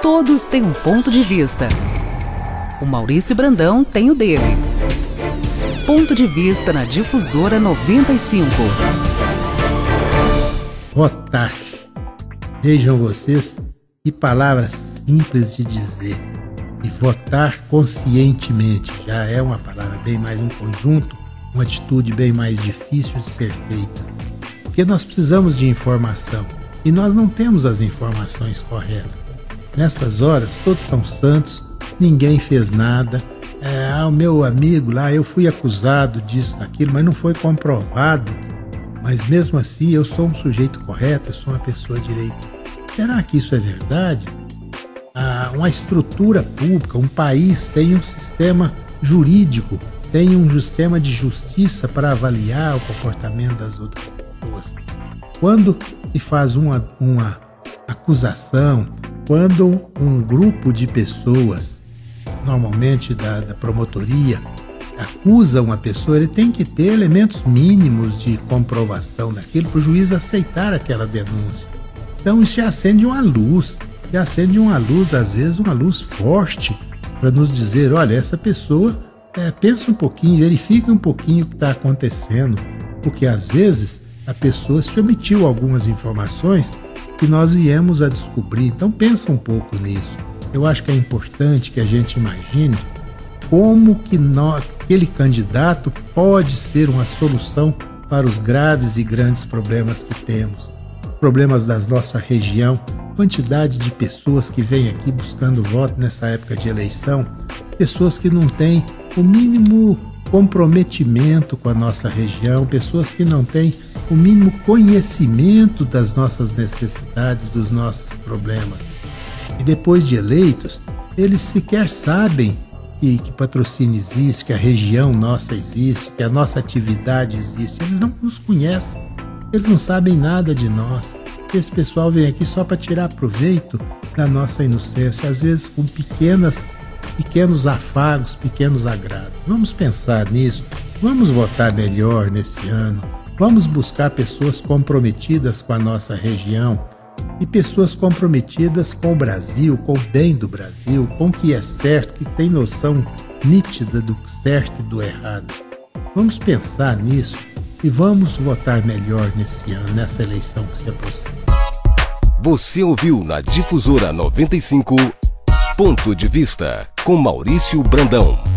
Todos têm um ponto de vista. O Maurício Brandão tem o dele. Ponto de vista na Difusora 95. Votar. Vejam vocês que palavra simples de dizer. E votar conscientemente já é uma palavra bem mais um conjunto, uma atitude bem mais difícil de ser feita. Porque nós precisamos de informação e nós não temos as informações corretas. Nestas horas, todos são santos, ninguém fez nada. O meu amigo lá, eu fui acusado disso, daquilo, mas não foi comprovado. Mas mesmo assim, eu sou um sujeito correto, eu sou uma pessoa direita. Será que isso é verdade? Uma estrutura pública, um país tem um sistema jurídico, tem um sistema de justiça para avaliar o comportamento das outras pessoas. Quando se faz uma acusação, quando um grupo de pessoas, normalmente da promotoria, acusa uma pessoa, ele tem que ter elementos mínimos de comprovação daquilo para o juiz aceitar aquela denúncia. Então isso já acende uma luz, às vezes uma luz forte, para nos dizer, olha, essa pessoa pensa um pouquinho, verifica um pouquinho o que está acontecendo, porque às vezes a pessoa se omitiu algumas informações que nós viemos a descobrir. Então pensa um pouco nisso. Eu acho que é importante que a gente imagine como que aquele candidato pode ser uma solução para os graves e grandes problemas que temos. Problemas da nossa região, quantidade de pessoas que vêm aqui buscando voto nessa época de eleição, pessoas que não têm o mínimo comprometimento com a nossa região, pessoas que não têm o mínimo conhecimento das nossas necessidades, dos nossos problemas. E depois de eleitos, eles sequer sabem que patrocínio existe, que a região nossa existe, que a nossa atividade existe. Eles não nos conhecem, eles não sabem nada de nós. Esse pessoal vem aqui só para tirar proveito da nossa inocência, às vezes com pequenos afagos, pequenos agrados. Vamos pensar nisso, vamos votar melhor nesse ano, vamos buscar pessoas comprometidas com a nossa região e pessoas comprometidas com o Brasil, com o bem do Brasil, com o que é certo, que tem noção nítida do certo e do errado. Vamos pensar nisso e vamos votar melhor nesse ano, nessa eleição que se aproxima. Você ouviu na Difusora 95, Ponto de Vista, com Maurício Brandão.